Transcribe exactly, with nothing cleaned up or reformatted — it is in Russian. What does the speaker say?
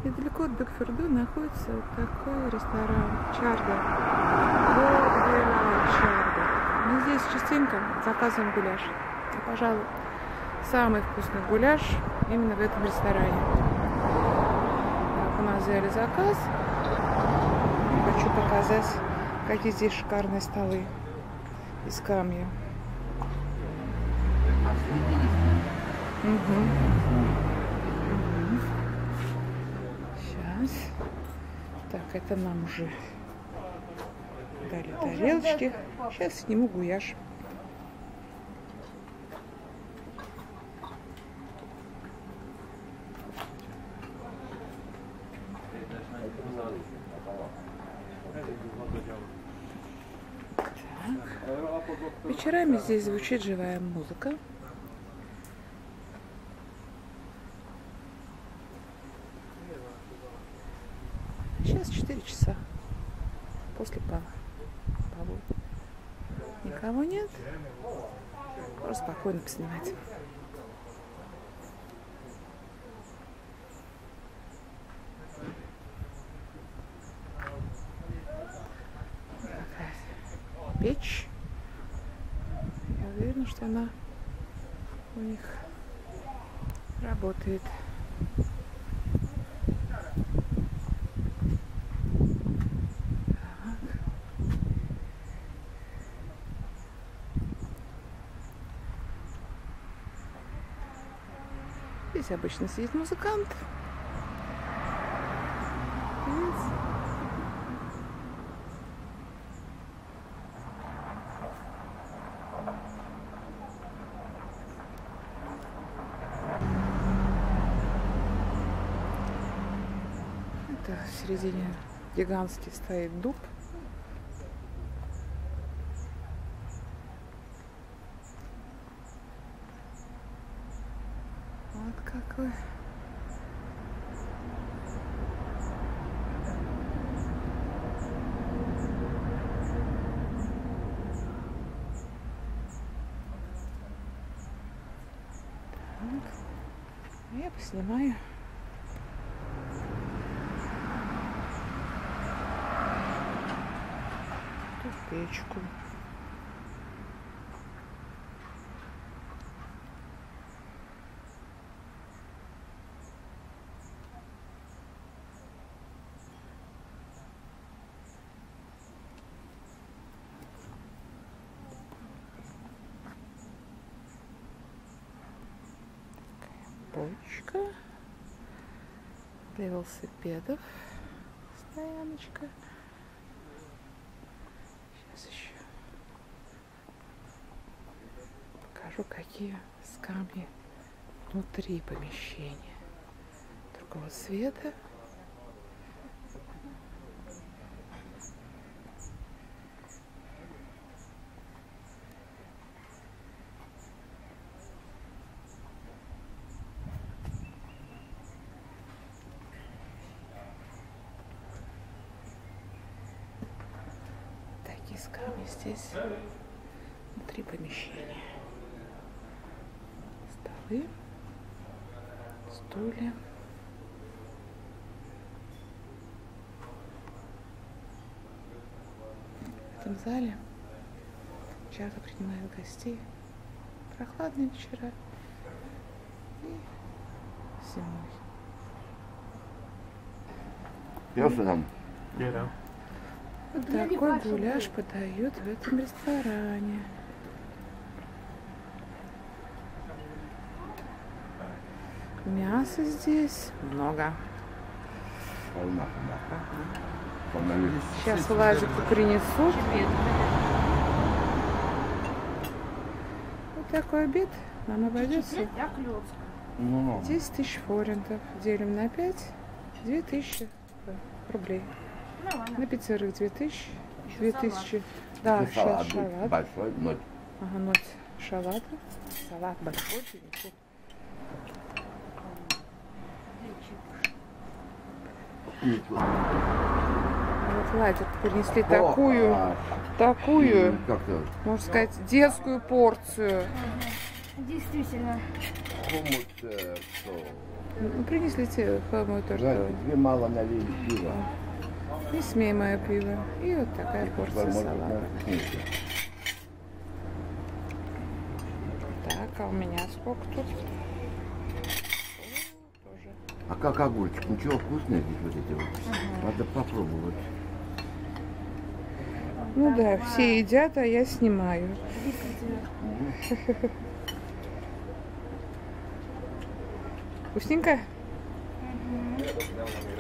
Недалеко от Бекферду находится такой ресторан Чарда. Чарда. Мы здесь частенько заказываем гуляш. И, пожалуй, самый вкусный гуляш именно в этом ресторане. Так, у нас взяли заказ. Хочу показать, какие здесь шикарные столы из камня. Угу. Сейчас. Так, это нам уже дали тарелочки. Сейчас сниму гуляш. Вечерами здесь звучит живая музыка. Сейчас четыре часа после полудня. Никого нет. Просто спокойно поснимать. Такая печь. Я уверена, что она у них работает. Здесь обычно сидит музыкант. Это в середине гигантский стоит дуб. Вот какой. Так. Я поснимаю. Тут печку. Бочка для велосипедов, стояночка. Сейчас еще покажу, какие скамьи внутри помещения. Другого цвета. Скамьи здесь внутри помещения. Столы, стулья. В этом зале часто принимают гостей. Прохладные вечера и зимой. Я сам. Вот такой гуляш подают в этом ресторане. Мяса здесь много. Ага. Сейчас Владику принесут. Вот такой обед нам обойдется десять тысяч форинтов. Делим на пять, две тысячи рублей. На пятерых две тысячи. Две тысячи. Да, Ну, сейчас салат шалат. большой, ноль. Ага, ноль шалата. Салат большой. Вот Владик принесли О, такую, а, такую, Как-то можно сказать, детскую порцию. Действительно. хумус, э, что? Ну, принесли тебе холодную торт. Тебе мало налили пива. Не смей мое пиво. И вот такая порция салата. Так, а у меня сколько тут? Тоже. А как огурчик? Ничего вкусное здесь вот эти вот. Ага. Надо попробовать. Ну да, все едят, а я снимаю. Вкусненько?